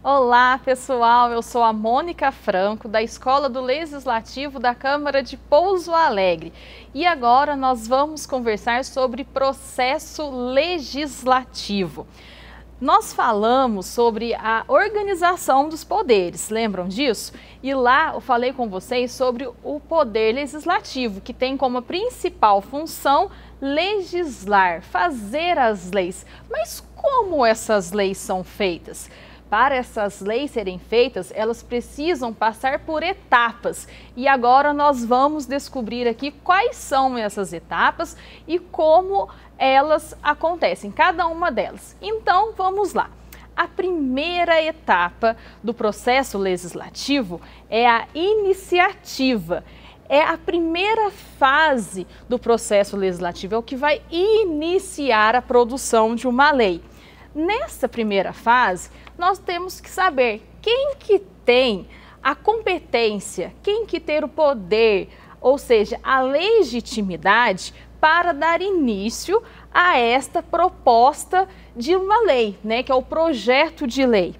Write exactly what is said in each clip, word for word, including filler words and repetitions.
Olá, pessoal, eu sou a Mônica Franco, da Escola do Legislativo da Câmara de Pouso Alegre. E agora nós vamos conversar sobre processo legislativo. Nós falamos sobre a organização dos poderes, lembram disso? E lá eu falei com vocês sobre o poder legislativo, que tem como principal função legislar, fazer as leis. Mas como essas leis são feitas? Para essas leis serem feitas, elas precisam passar por etapas. E agora nós vamos descobrir aqui quais são essas etapas e como elas acontecem, cada uma delas. Então, vamos lá. A primeira etapa do processo legislativo é a iniciativa. É a primeira fase do processo legislativo, é o que vai iniciar a produção de uma lei. Nessa primeira fase, nós temos que saber quem que tem a competência, quem que tem o poder, ou seja, a legitimidade para dar início a esta proposta de uma lei, né, que é o projeto de lei.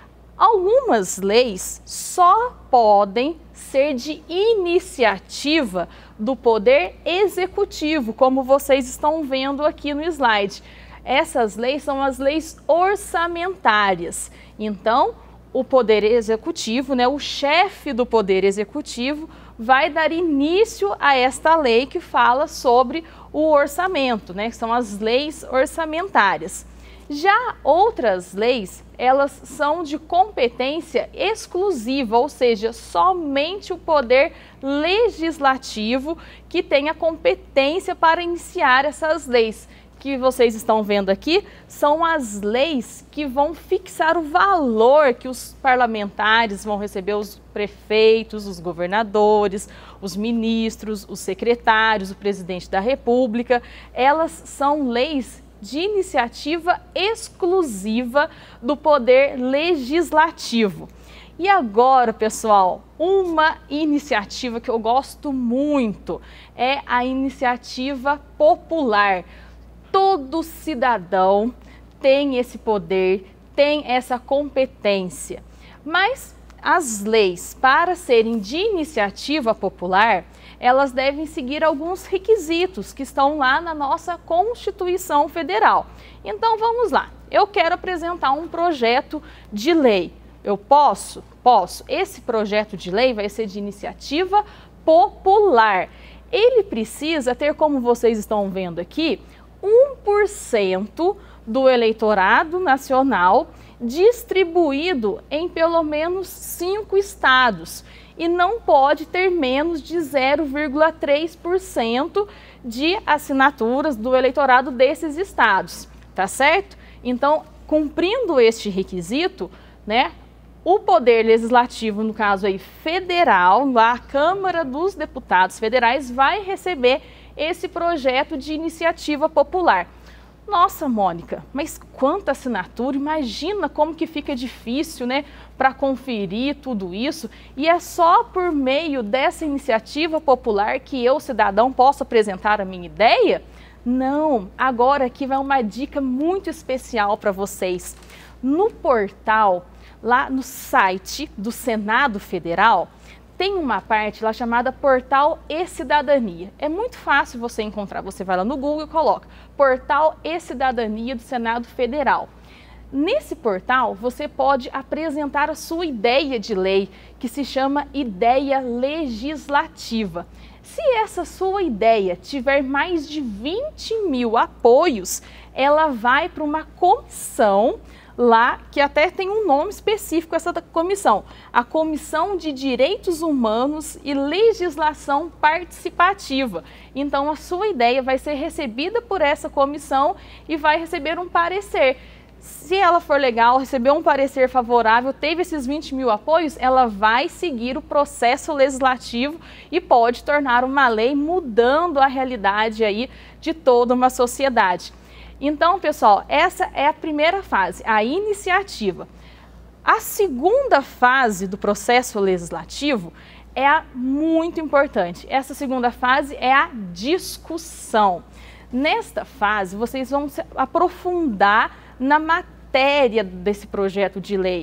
Algumas leis só podem ser de iniciativa do poder executivo, como vocês estão vendo aqui no slide. Essas leis são as leis orçamentárias. Então, o Poder Executivo, né, o chefe do Poder Executivo, vai dar início a esta lei que fala sobre o orçamento, né, que são as leis orçamentárias. Já outras leis, elas são de competência exclusiva, ou seja, somente o Poder Legislativo que tem a competência para iniciar essas leis. Que vocês estão vendo aqui são as leis que vão fixar o valor que os parlamentares vão receber, os prefeitos, os governadores, os ministros, os secretários, o presidente da República. Elas são leis de iniciativa exclusiva do Poder Legislativo. E agora, pessoal, uma iniciativa que eu gosto muito é a iniciativa popular. Todo cidadão tem esse poder, tem essa competência. Mas as leis, para serem de iniciativa popular, elas devem seguir alguns requisitos que estão lá na nossa Constituição Federal. Então vamos lá, eu quero apresentar um projeto de lei. Eu posso? Posso. Esse projeto de lei vai ser de iniciativa popular. Ele precisa ter, como vocês estão vendo aqui, um por cento do eleitorado nacional distribuído em pelo menos cinco estados e não pode ter menos de zero vírgula três por cento de assinaturas do eleitorado desses estados, tá certo? Então, cumprindo este requisito, né, o Poder Legislativo, no caso aí federal, a Câmara dos Deputados Federais, vai receber esse projeto de iniciativa popular. Nossa, Mônica, mas quanta assinatura, imagina como que fica difícil, né, para conferir tudo isso. E é só por meio dessa iniciativa popular que eu, cidadão, posso apresentar a minha ideia? Não, agora aqui vai uma dica muito especial para vocês. No portal, lá no site do Senado Federal, tem uma parte lá chamada Portal e-Cidadania. É muito fácil você encontrar, você vai lá no Google e coloca Portal e-Cidadania do Senado Federal. Nesse portal, você pode apresentar a sua ideia de lei, que se chama ideia legislativa. Se essa sua ideia tiver mais de vinte mil apoios, ela vai para uma comissão lá, que até tem um nome específico essa comissão, a Comissão de Direitos Humanos e Legislação Participativa. Então, a sua ideia vai ser recebida por essa comissão e vai receber um parecer. Se ela for legal, receber um parecer favorável, teve esses vinte mil apoios, ela vai seguir o processo legislativo e pode tornar uma lei, mudando a realidade aí de toda uma sociedade. Então, pessoal, essa é a primeira fase, a iniciativa. A segunda fase do processo legislativo é a muito importante. Essa segunda fase é a discussão. Nesta fase, vocês vão se aprofundar na matéria desse projeto de lei.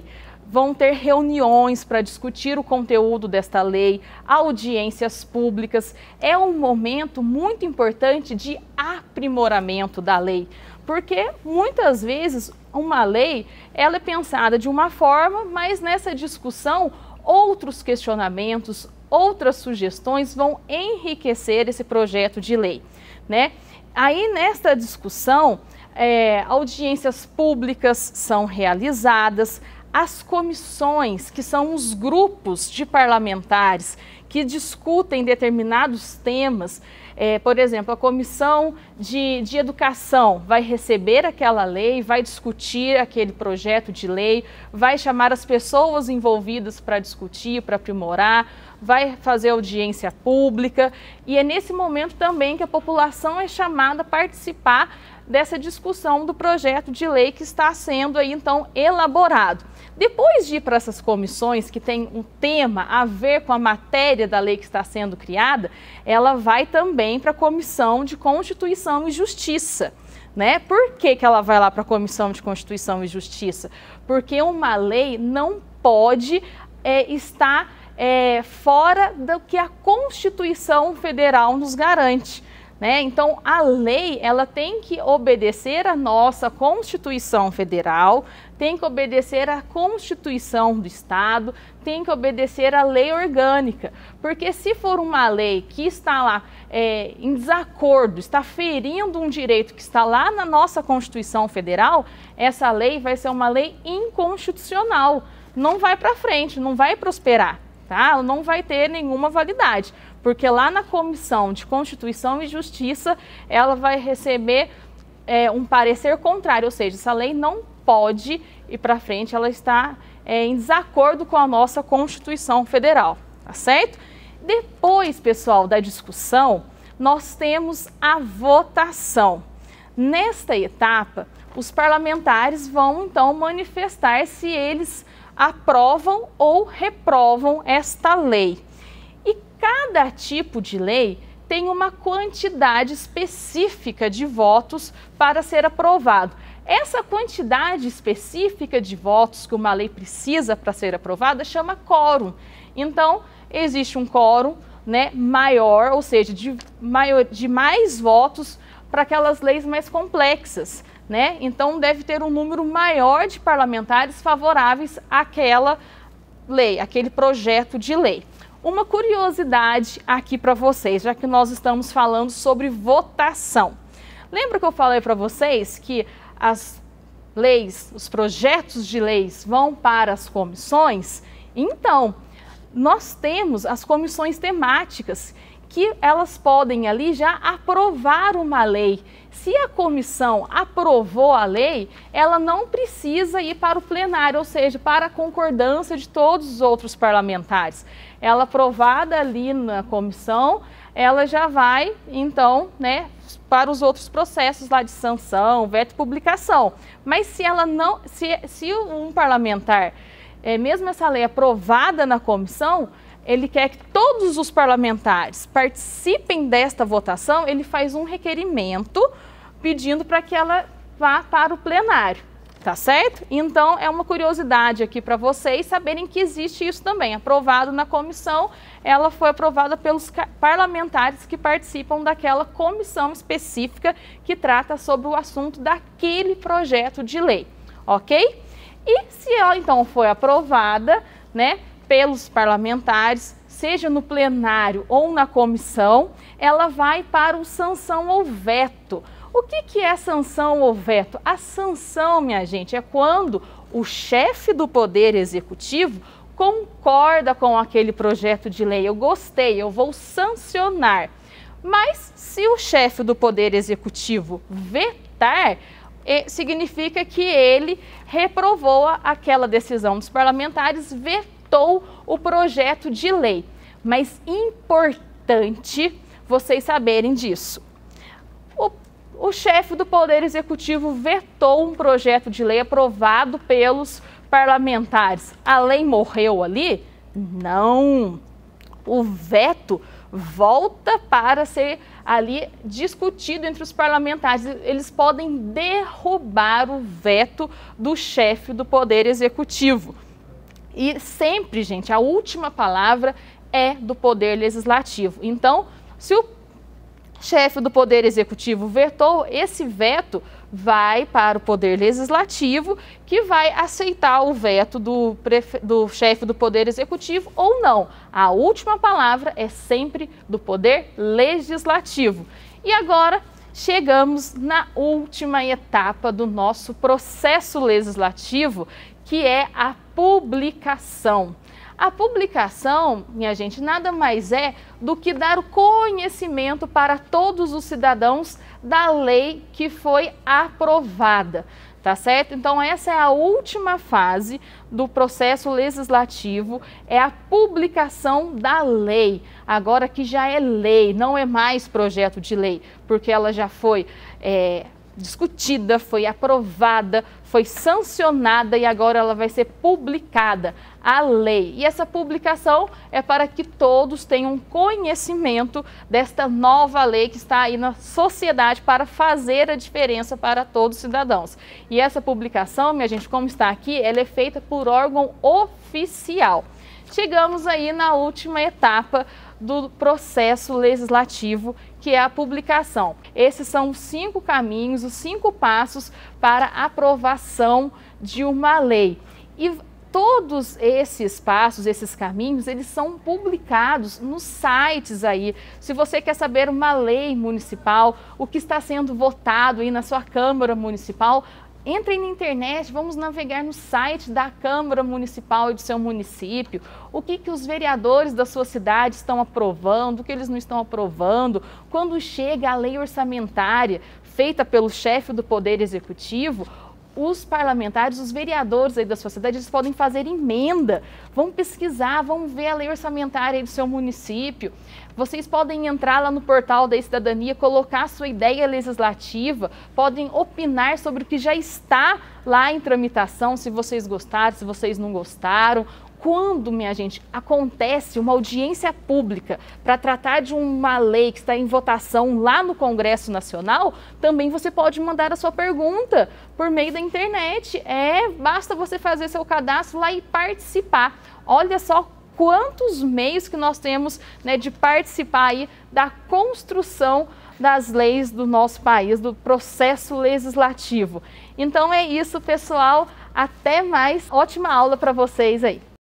vão ter reuniões para discutir o conteúdo desta lei, audiências públicas. É um momento muito importante de aprimoramento da lei, porque muitas vezes uma lei ela é pensada de uma forma, mas nessa discussão outros questionamentos, outras sugestões vão enriquecer esse projeto de lei, né? Aí nesta discussão, é, audiências públicas são realizadas, as comissões, que são os grupos de parlamentares que discutem determinados temas, é, por exemplo, a comissão de, de educação vai receber aquela lei, vai discutir aquele projeto de lei, vai chamar as pessoas envolvidas para discutir, para aprimorar, vai fazer audiência pública, e é nesse momento também que a população é chamada a participar dessa discussão do projeto de lei que está sendo aí então elaborado. Depois de ir para essas comissões que tem um tema a ver com a matéria da lei que está sendo criada, ela vai também para a Comissão de Constituição e Justiça, né? Por que que ela vai lá para a Comissão de Constituição e Justiça? Porque uma lei não pode é, estar é, fora do que a Constituição Federal nos garante. Né? Então, a lei ela tem que obedecer à nossa Constituição Federal, tem que obedecer à Constituição do Estado, tem que obedecer à lei orgânica, porque se for uma lei que está lá é, em desacordo, está ferindo um direito que está lá na nossa Constituição Federal, essa lei vai ser uma lei inconstitucional, não vai para frente, não vai prosperar. Tá? Não vai ter nenhuma validade, porque lá na Comissão de Constituição e Justiça ela vai receber é, um parecer contrário, ou seja, essa lei não pode ir para frente, ela está é, em desacordo com a nossa Constituição Federal, tá certo? Depois, pessoal, da discussão, nós temos a votação. Nesta etapa, os parlamentares vão então manifestar se eles aprovam ou reprovam esta lei. E cada tipo de lei tem uma quantidade específica de votos para ser aprovado. Essa quantidade específica de votos que uma lei precisa para ser aprovada chama quórum. Então, existe um quórum, né, maior, ou seja, de, maior, de mais votos para aquelas leis mais complexas. Né? Então, deve ter um número maior de parlamentares favoráveis àquela lei, aquele projeto de lei. Uma curiosidade aqui para vocês, já que nós estamos falando sobre votação. Lembra que eu falei para vocês que as leis, os projetos de leis vão para as comissões? Então, nós temos as comissões temáticas, que elas podem ali já aprovar uma lei. Se a comissão aprovou a lei, ela não precisa ir para o plenário, ou seja, para a concordância de todos os outros parlamentares. Ela aprovada ali na comissão, ela já vai, então, né, para os outros processos lá de sanção, veto e publicação. Mas se ela não, se, se um parlamentar, é, mesmo essa lei aprovada na comissão, ele quer que todos os parlamentares participem desta votação, ele faz um requerimento pedindo para que ela vá para o plenário, tá certo? Então, é uma curiosidade aqui para vocês saberem que existe isso também. Aprovado na comissão, ela foi aprovada pelos parlamentares que participam daquela comissão específica que trata sobre o assunto daquele projeto de lei, ok? E se ela, então, foi aprovada, né, pelos parlamentares, seja no plenário ou na comissão, ela vai para o sanção ou veto. O que que é sanção ou veto? A sanção, minha gente, é quando o chefe do Poder Executivo concorda com aquele projeto de lei. Eu gostei, eu vou sancionar. Mas se o chefe do Poder Executivo vetar, significa que ele reprovou aquela decisão dos parlamentares, vetou o projeto de lei. Mas importante vocês saberem disso. O, o chefe do Poder Executivo vetou um projeto de lei aprovado pelos parlamentares. A lei morreu ali? Não. O veto volta para ser ali discutido entre os parlamentares. Eles podem derrubar o veto do chefe do Poder Executivo, E sempre, gente, a última palavra é do Poder Legislativo. Então, se o chefe do Poder Executivo vetou, esse veto vai para o Poder Legislativo, que vai aceitar o veto do, do chefe do Poder Executivo ou não. A última palavra é sempre do Poder Legislativo. E agora chegamos na última etapa do nosso processo legislativo, que é a publicação. A publicação, minha gente, nada mais é do que dar o conhecimento para todos os cidadãos da lei que foi aprovada, tá certo? Então essa é a última fase do processo legislativo, é a publicação da lei. Agora que já é lei, não é mais projeto de lei, porque ela já foi é, discutida, foi aprovada, foi sancionada e agora ela vai ser publicada, a lei. E essa publicação é para que todos tenham conhecimento desta nova lei que está aí na sociedade para fazer a diferença para todos os cidadãos. E essa publicação, minha gente, como está aqui, ela é feita por órgão oficial. Chegamos aí na última etapa do processo legislativo, que é a publicação. Esses são os cinco caminhos, os cinco passos para a aprovação de uma lei. E todos esses passos, esses caminhos, eles são publicados nos sites aí. Se você quer saber uma lei municipal, o que está sendo votado aí na sua Câmara Municipal, entre na internet, vamos navegar no site da Câmara Municipal e do seu município, o que, que os vereadores da sua cidade estão aprovando, o que eles não estão aprovando. Quando chega a lei orçamentária feita pelo chefe do Poder Executivo, os parlamentares, os vereadores aí da sua cidade, eles podem fazer emenda, vão pesquisar, vão ver a lei orçamentária aí do seu município. Vocês podem entrar lá no portal da cidadania, colocar a sua ideia legislativa, podem opinar sobre o que já está lá em tramitação, se vocês gostaram, se vocês não gostaram. Quando, minha gente, acontece uma audiência pública para tratar de uma lei que está em votação lá no Congresso Nacional, também você pode mandar a sua pergunta por meio da internet. É, basta você fazer seu cadastro lá e participar. Olha só quantos meios que nós temos, né, de participar aí da construção das leis do nosso país, do processo legislativo. Então é isso, pessoal. Até mais. Ótima aula para vocês aí.